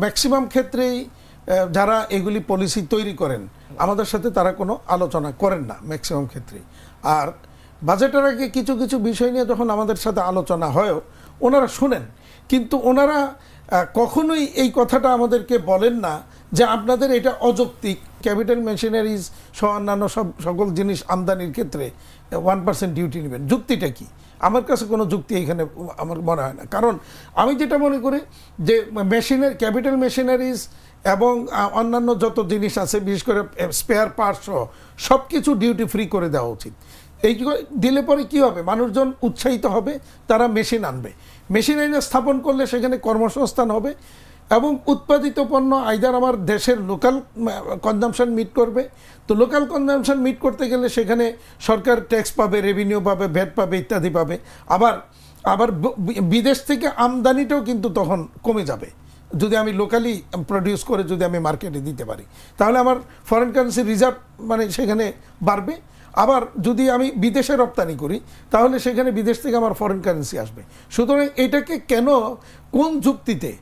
Maximum ক্ষেত্রেই যারা এগুলি পলিসি তৈরি করেন আমাদের সাথে তারা কোনো আলোচনা করেন না ম্যাক্সিমাম ক্ষেত্রেই। আর বাজেটের আগে কিছু কিছু বিষয় নিয়ে যখন আমাদের সাথে আলোচনা হয়ও ওনারা শুনেন, কিন্তু ওনারা কখনোই এই কথাটা আমাদেরকে বলেন না যে আপনাদের এটা অযৌক্তিক, ক্যাপিটাল মেশিনারিজ সহ অন্যান্য সকল জিনিস আমদানির ক্ষেত্রে 1% ডিউটি নেবেন। যুক্তিটা কি? আমার কাছে কোনো যুক্তি এখানে আমার মনে হয় না। কারণ আমি যেটা মনে করি যে ক্যাপিটাল মেশিনারিজ এবং অন্যান্য যত জিনিস আছে বিশেষ করে স্পেয়ার পার্টস সহ সব কিছু ডিউটি ফ্রি করে দেওয়া উচিত। এই দিলে পরে কী হবে, মানুষজন উৎসাহিত হবে, তারা মেশিন আনবে। মেশিন এনে স্থাপন করলে সেখানে কর্মসংস্থান হবে এবং উৎপাদিত পণ্য আইদার আমার দেশের লোকাল কনজামশন মিট করবে। তো লোকাল কনজামশন মিট করতে গেলে সেখানে সরকার ট্যাক্স পাবে, রেভিনিউ পাবে, ভ্যাট পাবে, ইত্যাদি পাবে। আবার বিদেশ থেকে আমদানিটাও কিন্তু তখন কমে যাবে যদি আমি লোকালি প্রডিউস করে যদি আমি মার্কেটে দিতে পারি, তাহলে আমার ফরেন কারেন্সি রিজার্ভ মানে সেখানে বাড়বে। আবার যদি আমি বিদেশে রপ্তানি করি তাহলে সেখানে বিদেশ থেকে আমার ফরেন কারেন্সি আসবে। সুতরাং এটাকে কেন কোন যুক্তিতে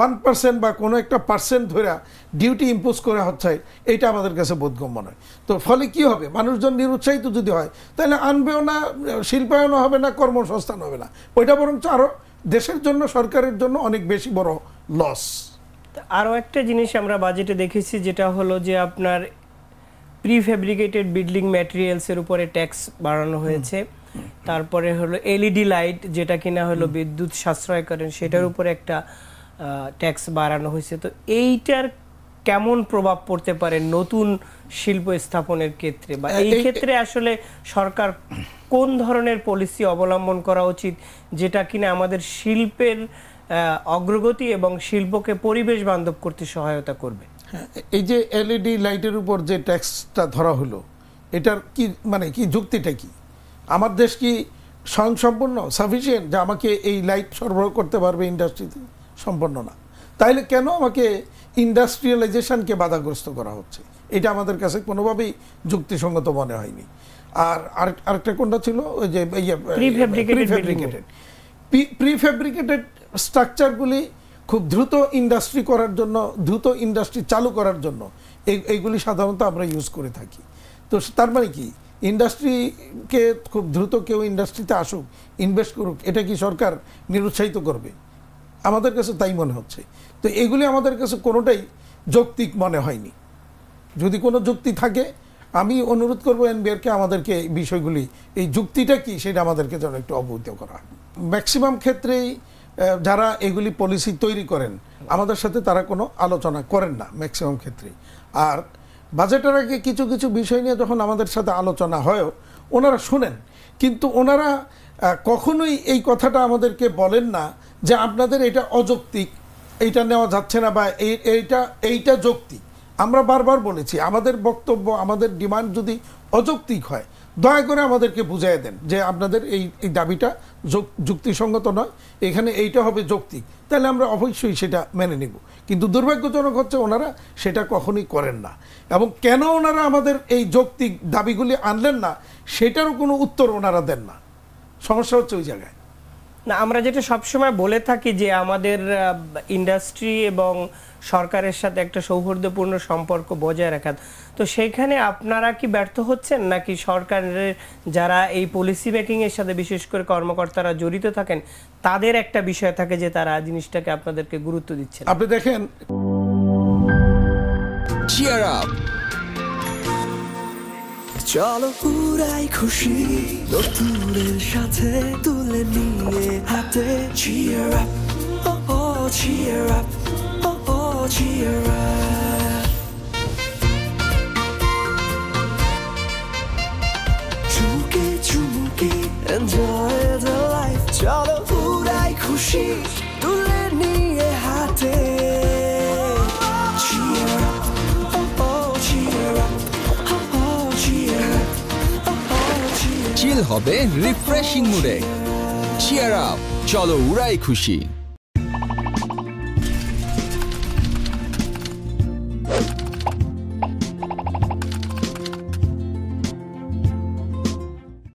1% বা কোনো একটা পার্সেন্ট ধরে ডিউটি ইম্পোজ করা হচ্ছে এটা আমাদের কাছে বোধগম্য নয়। তো ফলে কি হবে, মানুষজন নিরুৎসাহিত যদি হয় তাহলে আনবেও না, শিল্পায়নও হবে না, কর্মসংস্থান হবে না। ওইটা বরঞ্চ আরও দেশের জন্য, সরকারের জন্য অনেক বেশি বড় লস। আরও একটা জিনিস আমরা বাজেটে দেখেছি, যেটা হলো যে আপনার প্রিফেব্রিকেটেড বিল্ডিং ম্যাটেরিয়ালসের উপরে ট্যাক্স বাড়ানো হয়েছে। তারপরে হলো এলইডি লাইট, যেটা কিনা হলো বিদ্যুৎ সাশ্রয় করেন, সেটার উপরে একটা ট্যাক্স বাড়ানো হয়েছে। তো এইটার কেমন প্রভাব পড়তে পারে নতুন শিল্প স্থাপনের ক্ষেত্রে, বা এই ক্ষেত্রে আসলে সরকার কোন ধরনের পলিসি অবলম্বন করা উচিত যেটা কিনা আমাদের শিল্পের অগ্রগতি এবং শিল্পকে পরিবেশ বান্ধব করতে সহায়তা করবে? এই যে এলইডি লাইটের উপর যে ট্যাক্সটা ধরা হলো, এটার কি মানে কি যুক্তিটা কি? আমার দেশ কি স্বয়ংসম্পূর্ণ, সাফিসিয়েন্ট যে আমাকে এই লাইট সরবরাহ করতে পারবে ইন্ডাস্ট্রিতে? সম্পন্ন না। তাইলে কেন আমাকে ইন্ডাস্ট্রিয়ালাইজেশনকে বাধাগ্রস্ত করা হচ্ছে? এটা আমাদের কাছে কোনোভাবেই যুক্তিসঙ্গত মনে হয়নি। আর আরেকটা কোনটা ছিল, ওই যে প্রিফেব্রিকেটেড স্ট্রাকচারগুলি খুব দ্রুত ইন্ডাস্ট্রি করার জন্য, দ্রুত ইন্ডাস্ট্রি চালু করার জন্য এইগুলি সাধারণত আমরা ইউজ করে থাকি। তো তার মানে কি, ইন্ডাস্ট্রিকে খুব দ্রুত কেউ ইন্ডাস্ট্রিতে আসুক, ইনভেস্ট করুক, এটা কি সরকার নিরুৎসাহিত করবে? আমাদের কাছে তাই মনে হচ্ছে। তো এগুলি আমাদের কাছে কোনোটাই যৌক্তিক মনে হয়নি। যদি কোনো যুক্তি থাকে আমি অনুরোধ করবো এনবিআরকে আমাদেরকে বিষয়গুলি, এই যুক্তিটা কি সেটা আমাদেরকে যেন একটু অবহিত করা হয়। ম্যাক্সিমাম ক্ষেত্রেই যারা এগুলি পলিসি তৈরি করেন আমাদের সাথে তারা কোনো আলোচনা করেন না ম্যাক্সিমাম ক্ষেত্রেই। আর বাজেটের আগে কিছু কিছু বিষয় নিয়ে যখন আমাদের সাথে আলোচনা হয়ও ওনারা শুনেন, কিন্তু ওনারা কখনোই এই কথাটা আমাদেরকে বলেন না যে আপনাদের এটা অযৌক্তিক, এইটা নেওয়া যাচ্ছে না, বা এইটা যৌক্তিক। আমরা বারবার বলেছি আমাদের বক্তব্য, আমাদের ডিমান্ড যদি অযৌক্তিক হয় দয়া করে আমাদেরকে বুঝিয়ে দেন যে আপনাদের এই দাবিটা যুক্তিসঙ্গত নয়, এখানে এইটা হবে যৌক্তিক, তাহলে আমরা অবশ্যই সেটা মেনে নিব। কিন্তু দুর্ভাগ্যজনক হচ্ছে ওনারা সেটা কখনোই করেন না, এবং কেন ওনারা আমাদের এই যৌক্তিক দাবিগুলি আনলেন না সেটারও কোনো উত্তর ওনারা দেন না। সমস্যা হচ্ছে ওই জায়গায়। না, আমরা যেটা সবসময় বলে থাকি যে আমাদের ইন্ডাস্ট্রি এবং সরকারের সাথে একটা সৌহার্দ্যপূর্ণ সম্পর্ক বজায় রাখা, তো সেইখানে আপনারা কি ব্যর্থ হচ্ছেন, নাকি সরকারের যারা এই পলিসি মেকিংয়ের সাথে বিশেষ করে কর্মকর্তারা জড়িত থাকেন তাদের একটা বিষয় থাকে যে তারা জিনিসটাকে আপনাদেরকে গুরুত্ব দিচ্ছেন? আপনি দেখেন, চিয়ার আপ, চলো পুরাই খুশি নতুনের সাথে তুলে নিয়ে হাতে। চিয়ার আপ, ও চিয়ার আপ, ও চিয়ার আপ, চুমুকে চুমুকে এনজয় দ্য লাইফ। চলো পুরাই খুশি তুলে নিয়ে হাতে। চিয়ার আপ, ও চিয়ার আপ, চিল হবে রিফ্রেশিং মুডে। চিয়ার আপ, চলো উড়াই খুশি।